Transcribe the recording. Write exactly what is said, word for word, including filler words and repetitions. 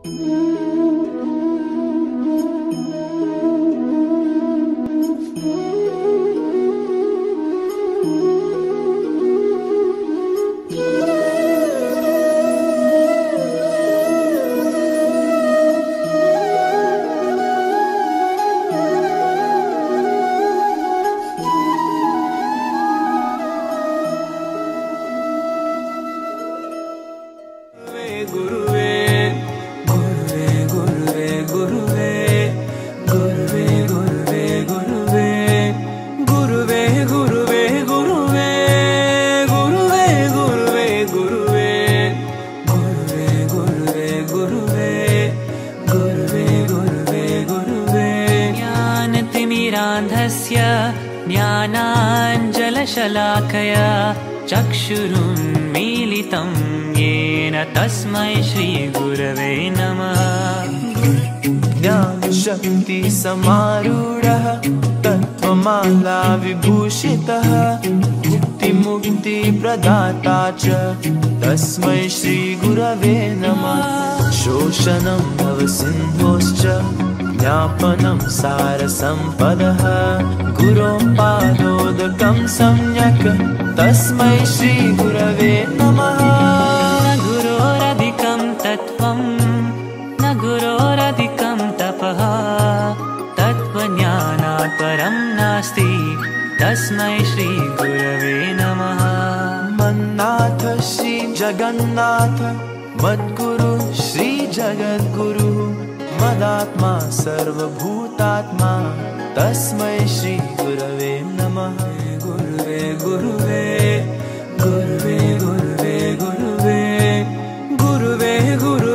ज्ञानाञ्जलशलाकया चक्षुरुन्मीलितं येन तस्मै श्रीगुरवे नमः। ज्ञानशक्ति समारूढः तत्त्वमाला विभूषितः मुक्ति प्रदाता च तस्मै श्रीगुरवे नमः। शोषणं भवसिन्धोश्च ज्ञापनं सारसम्पदः गुरोपादोदकं सम्यक् तस्मै श्रीगुरवे नमः। न गुरोरधिकं तत्त्वं न गुरोरधिकं तपः तत्त्वज्ञानात् परं नास्ति तस्मै श्रीगुरवे नमः। मन्नाथ श्री जगन्नाथ मद्गुरु श्री जगद्गुरु मदात्मा सर्वभूतात्मा तस्मै श्री गुरवे नमः। गुरुवे गुरुवे गुरुवे गुरुवे गुरुवे गुरुवे गुरुवे